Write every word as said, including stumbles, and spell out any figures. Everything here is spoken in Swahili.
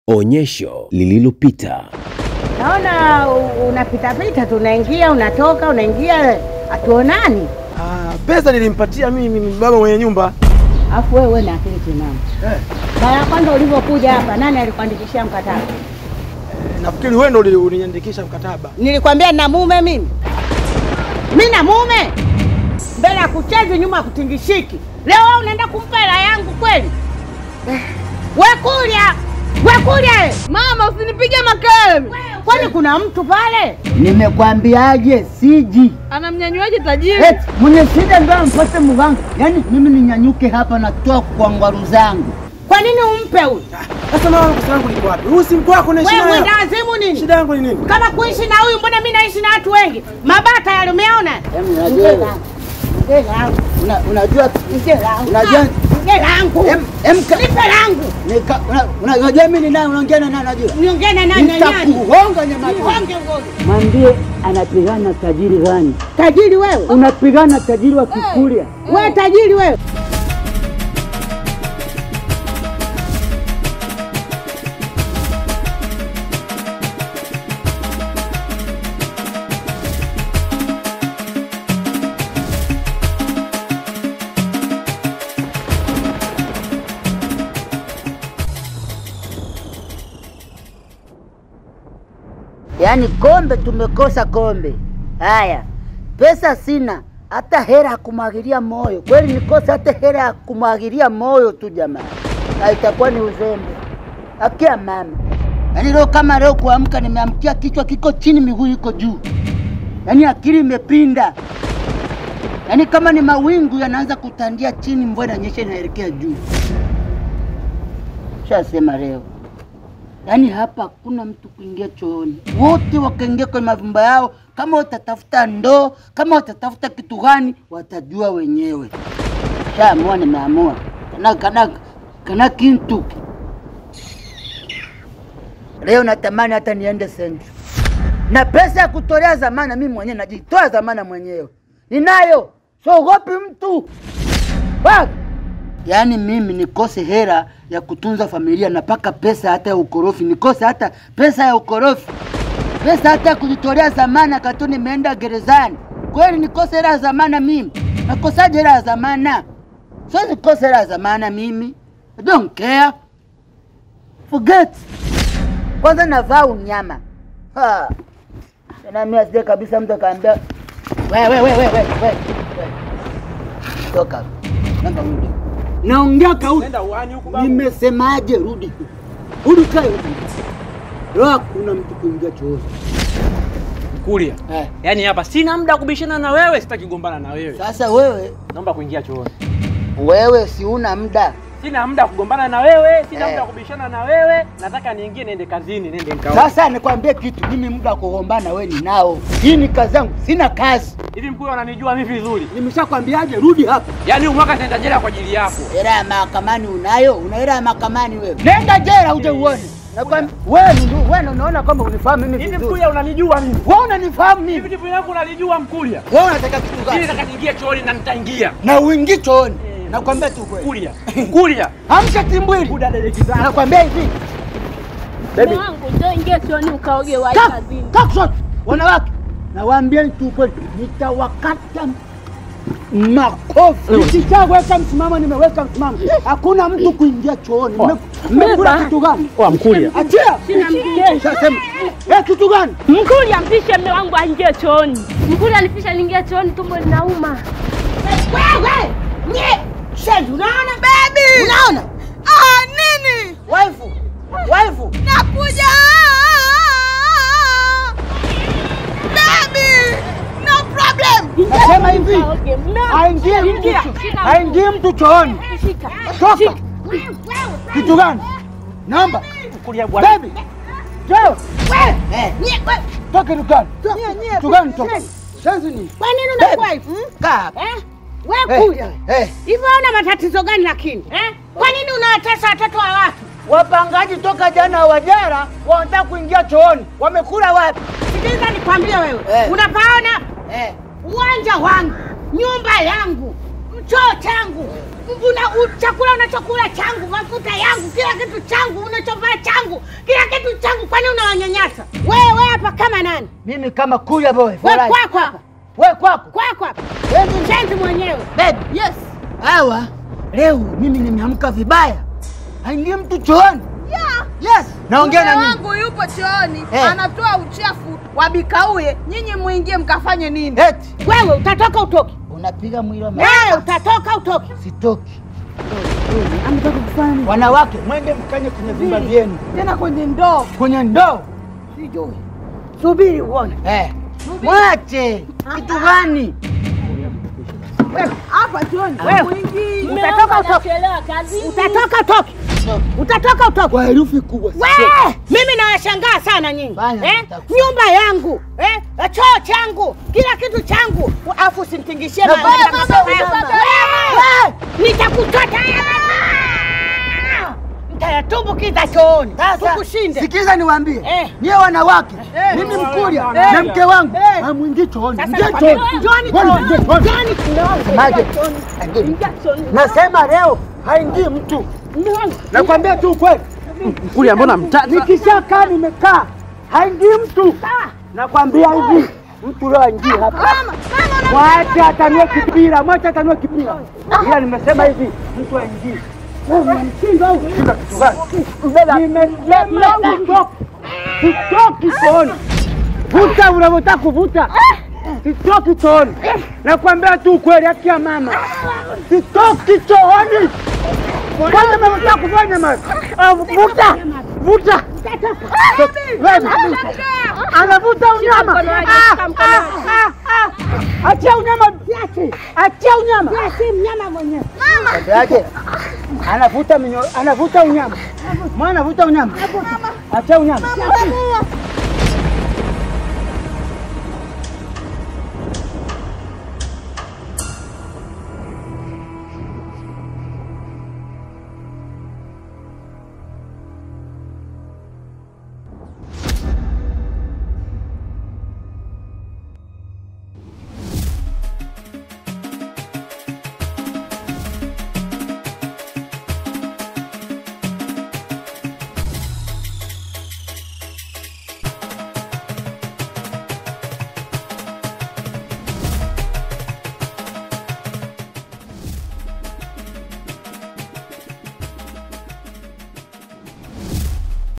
Onyesho lililopita. Naona unapita pita, tunaingia unatoka, unaingia, atuonani. Ah, pesa nilimpatia mimi baba mwenye nyumba. Afu wewe na akili timamu. Eh. Mara kwanza ulivyokuja hapa nani alikuandikishia mkataba? Eh, nafikiri wewe ndio uliniandikisha mkataba. Nilikwambia na mume mimi. Mimi na mume. Mbele ya kucheza nyuma ya kutingishiki. Leo wewe unaenda kumpa hela yangu kweli? Eh. Wewe Kurya! Wewe Kurya! Mama usinipige makelele. Kwani kuna mtu pale? Nimekwambiaje siji. Anamnyanyuaje tajiri? Eh, mwenye shida ndio mpate mganga. Yaani mimi ninyanyuke hapa na toa kwa ngwaru zangu. Kwa nini umpe huyu? Sasa mama pesa yangu liko wapi? Huyu si mko wako na shida. Wewe mwenda azimu nini? Shida yangu ni nini? Kama kuishi na huyu mbona mimi naishi na watu wengi? Mabata yale umeona? Unajua Una, unajua unajua langu emka nipe langu nika unajua mimi ni nani unaongea na nani unajua niongea na nani nani nitakuhonga nyama honge ngozi mwambie anapigana tajiri gani tajiri wewe unapigana tajiri wa Kikurya wewe tajiri wewe Yaani kombe tumekosa kombe. Haya. Pesa sina, hata hera kumwagilia moyo. Kweli nikosa hata hera kumwagilia moyo tu jamaa. Na itakuwa ni uzembe. Akia mama. Yaani leo kama leo kuamka nimeamkia kichwa kiko chini miguu iko juu. Yaani akili imepinda. Yaani kama ni mawingu yanaanza kutandia chini mvua inanyesha inaelekea juu. Shasema leo. Yaani hapa hakuna mtu kuingia chooni. Wote wakaingia kwa mavumba yao. Kama watatafuta ndoo, kama watatafuta kitu gani, watajua wenyewe. Shaamua nimeamua. Kana kana kana kintu. Leo natamani hata niende Central. Na pesa ya kutolea zamana mimi mwenyewe najitoa zamana mwenyewe. Ninayo. Siogopi mtu. Wapi? Yaani mimi nikose hera ya kutunza familia na paka pesa hata ya ukorofi. Nikose hata pesa ya ukorofi. Pesa hata ya kujitolea zamana kato nimeenda gerezani. Kweli nikose hera ya zamana mimi. Nakosaje hera ya zamana? So nikose hera ya zamana mimi. I don't care. Forget. Kwanza navaa unyama. Ha. Na mimi asije kabisa mtu akaambia wewe wewe wewe wewe. Toka. Namba rudi. Naongea kauti. Nenda uani huko babu. Nimesemaje rudi. Rudi kae huko. Roho kuna mtu kuingia chooni. Kurya. Eh. Yaani hapa sina muda kubishana na wewe, sitaki kugombana na wewe. Sasa wewe naomba kuingia chooni. Wewe si una muda. Sina muda kugombana na wewe, sina muda eh. kubishana na wewe, nataka niingie niende kazini, niende nikao. Sasa nikwambie kitu, mimi muda kugombana wewe ni nao. Hii ni kazi yangu, sina kazi. Hivi mkuu unanijua mimi vizuri. Nimeshakwambiaje rudi hapa. Yaani umwaka nenda jela kwa ajili yako. Hela ya mahakamani unayo? Una hela ya mahakamani wewe? Nenda jela uje uone. Nakwambia wewe ndio wewe unaona kama unifahamu mimi vizuri. Hivi mkuu unanijua mimi. Wewe unanifahamu mimi. Hivi ndivyo yangu unalijua mkuu. Wewe unataka kitu gani? Mimi nataka niingie chooni na nitaingia. Na uingie chooni. Nakwambia tu kweli. Kurya. Kurya. Hamsha timbwili. Buda dada kizaa. Nakwambia hivi. Baby wangu ndio ingia chooni ukaoge wa kazini. Kakshot. Wanawake. Nawaambia tu kweli nitawakata makofi. Nisishaweka msimamo nimeweka msimamo. Hakuna mtu kuingia chooni. Mmekula kitu gani? Kwa Mkurya. Achia. Sina mkesha. Sasa eh kitu gani? Mkurya mpishe mume wangu aingie chooni. Mkurya anipisha niingie chooni tumbo linauma. Wewe! Nye! Shendu unaona baby? Unaona? Ah nini? Waifu. Waifu. Nakuja. Baby! No problem. Nasema hivi. Aingie mtu. Aingie mtu chooni. Shika. Toka. Kitu gani? Namba. Kurya bwana. Baby. Joe. Wewe. Eh. Nye. Toka dukani. Nye nye. Kitu gani toka? Sasa ni. Kwa nini unakuwa hivi? Kaa. Eh? Wewe Kurya. Eh. Hivi una matatizo gani lakini? Eh? Kwa nini unawatesa watoto wa watu? Wapangaji toka jana wajara wanataka kuingia chooni. Wamekula wapi? Sikiliza nikwambie wewe. Eh. Unapaona? Eh. Uwanja wangu, nyumba yangu, choo changu. una chakula unachokula changu, mafuta yangu, kila kitu changu, unachovaa changu, kila kitu changu. Kwani unawanyanyasa? Wewe hapa kama nani? Mimi kama Kurya boy. Wewe kwako hapa. Wewe kwako. Kwako hapa. Wewe mshenzi mwenyewe. Baby. Yes. Hawa leo mimi nimeamka vibaya. Haingii mtu chooni. Yeah. Yes. Naongea na nini? nini? Wangu yupo chooni, hey. Anatoa uchafu wa KAUYE. Nyinyi muingie mkafanye nini? Eti wewe utatoka utoki. Unapiga mwili wa mama. Wewe utatoka utoki. Sitoki. Ametoka kufanya nini? Wanawake mwende mkanye kwenye vyumba vyenu. Tena kwenye ndoo. Kwenye ndoo. Sijui. Subiri uone. Eh. Mwache. Kitu gani? Hapa chooni. Muingie. Utatoka utoki. Utatoka utoki. Utatoka utoki. Kwa herufi kubwa. Wewe, mimi nawashangaa sana nyinyi. Eh? Nyumba yangu, eh? Choo changu, kila kitu changu. Afu simtingishie mama. Wewe, nitakuchota. Nitayatumbukiza chooni. Tukushinde. Sikiza niwaambie. Eh. Nyie wanawake, eh. Mimi Mkurya eh. Na mke wangu eh. Hamuingii chooni. Ingia chooni. Njoni chooni. Njoni chooni. Nasema leo haingii mtu. Nakwambia tu ukweli. Kurya mbona mtata? Nikishakaa nimekaa haingii mtu. Nakwambia hivi, mtu leo haingii hapa. Mwache atanue kipira, mwache atanue kipira. Ila nimesema hivi, mtu haingii. Wewe unamshinda au unashinda kitu gani? Nimesema utoke. Sitoki chooni. Vuta unavyotaka kuvuta. Sitoki chooni. Nakwambia tu ukweli, haki ya mama. Sitoki chooni. Kwanza mnataka kufanya maji. Vuta. Vuta. Wewe. Anavuta unyama. Achia unyama. Achia unyama. Si mnyama mwenyewe. Mama. Yake. Anavuta minyo, anavuta unyama. Mwana anavuta unyama. Achia unyama.